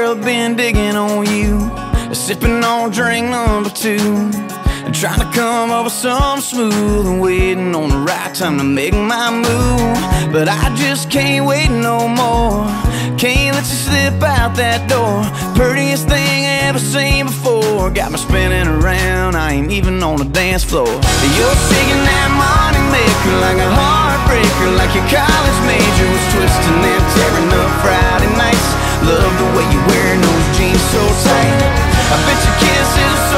girl, been digging on you, sipping on drink number 2, trying to come up with something smooth and waiting on the right time to make my move. But I just can't wait no more. Can't let you slip out that door. Prettiest thing I ever seen before. Got me spinning around, I ain't even on the dance floor. You're shaking that money maker like a heartbreaker, like your college major was twisting and tearing up Friday nights. Love the way you're wearing those jeans so tight. I bet your kisses